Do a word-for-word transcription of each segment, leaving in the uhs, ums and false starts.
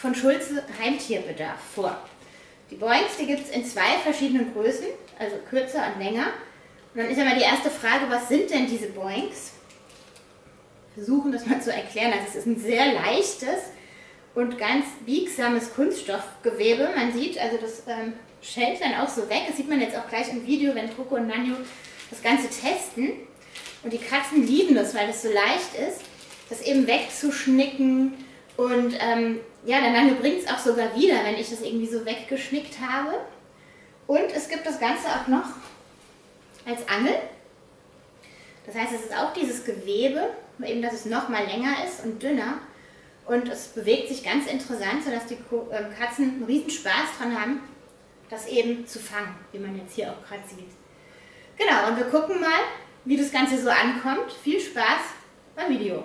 von Schulze Heimtierbedarf vor. Die Boinks, die gibt es in zwei verschiedenen Größen, also kürzer und länger. Und dann ist ja mal die erste Frage, was sind denn diese Boinks? Versuchen das mal zu erklären. Also es ist ein sehr leichtes und ganz biegsames Kunststoffgewebe. Man sieht, also das ähm, schält dann auch so weg. Das sieht man jetzt auch gleich im Video, wenn Coco und Nanju das Ganze testen. Und die Katzen lieben das, weil das so leicht ist, das eben wegzuschnicken. Und ähm, ja, der Nanju bringt es auch sogar wieder, wenn ich das irgendwie so weggeschnickt habe. Und es gibt das Ganze auch noch als Angel. Das heißt, es ist auch dieses Gewebe, nur eben, dass es noch mal länger ist und dünner. Und es bewegt sich ganz interessant, sodass die Katzen einen riesen Spaß dran haben, das eben zu fangen, wie man jetzt hier auch gerade sieht. Genau, und wir gucken mal, wie das Ganze so ankommt. Viel Spaß beim Video.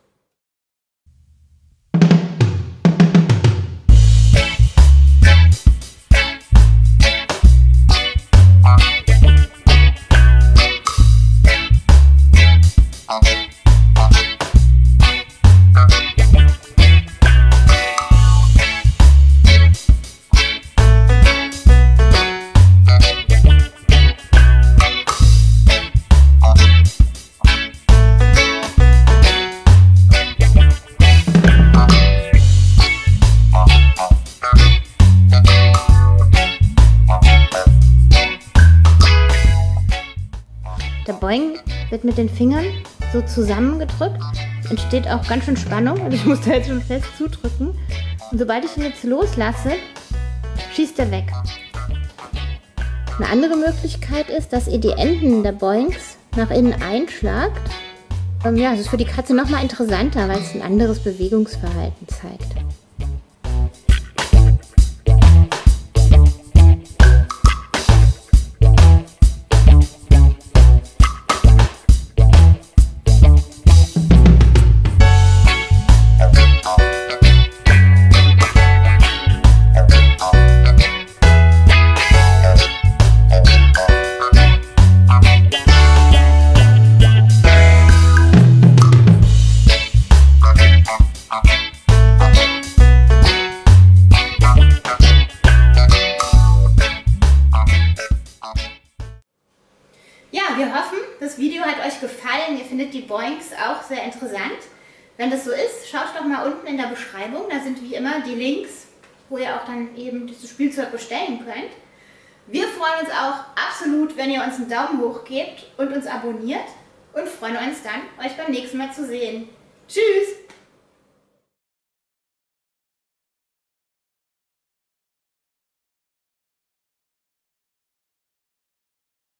Der Boing wird mit den Fingern so zusammengedrückt. Es entsteht auch ganz schön Spannung, also ich muss da jetzt schon fest zudrücken. Und sobald ich ihn jetzt loslasse, schießt er weg. Eine andere Möglichkeit ist, dass ihr die Enden der Boings nach innen einschlagt. Ähm, ja, das ist für die Katze nochmal interessanter, weil es ein anderes Bewegungsverhalten zeigt. Ja, wir hoffen, das Video hat euch gefallen. Ihr findet die Boinks auch sehr interessant. Wenn das so ist, schaut doch mal unten in der Beschreibung. Da sind wie immer die Links, wo ihr auch dann eben dieses Spielzeug bestellen könnt. Wir freuen uns auch absolut, wenn ihr uns einen Daumen hoch gebt und uns abonniert und freuen uns dann, euch beim nächsten Mal zu sehen. Tschüss!